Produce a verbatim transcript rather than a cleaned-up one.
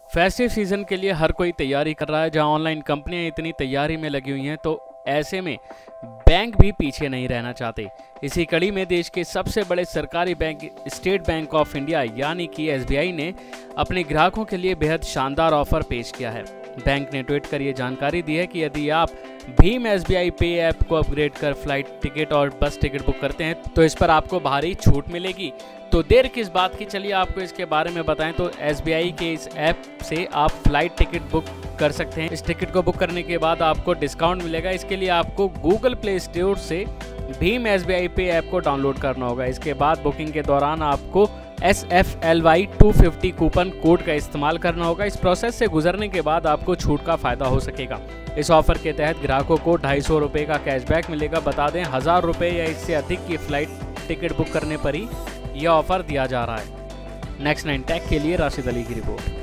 Festive season के लिए हर कोई तैयारी कर रहा है। जहां ऑनलाइन कंपनियां इतनी तैयारी में लगी हुई हैं, तो ऐसे में बैंक भी पीछे नहीं रहना चाहते। इसी कड़ी में देश के सबसे बड़े सरकारी bank State Bank of India यानी कि एस बी आई ने अपने ग्राहकों के लिए बेहद शानदार ऑफर पेश किया है। बैंक ने ट्वीट कर ये जानकारी दी है कि यदि आप भीम एस बी आई पे ऐप को अपग्रेड कर फ्लाइट टिकट और बस टिकट बुक करते हैं तो इस पर आपको भारी छूट मिलेगी। तो देर किस बात की, चलिए आपको इसके बारे में बताएं। तो एस बी आई के इस ऐप से आप फ्लाइट टिकट बुक कर सकते हैं। इस टिकट को बुक करने के बाद आपको डिस्काउंट मिलेगा। इसके लिए आपको गूगल प्ले स्टोर से भीम एस बी आई पे ऐप को डाउनलोड करना होगा। इसके बाद बुकिंग के दौरान आपको S F L Y two fifty coupon code का इस्तेमाल करना होगा। इस प्रोसेस से गुजरने के बाद आपको छूट का फायदा हो सकेगा। इस ऑफर के तहत ग्राहकों को ढाई सौ रुपये का कैशबैक मिलेगा। बता दें, हज़ार रुपये या इससे अधिक की फ्लाइट टिकट बुक करने पर ही यह ऑफर दिया जा रहा है। नेक्स्ट नाइन टेक के लिए राशिद अली की रिपोर्ट।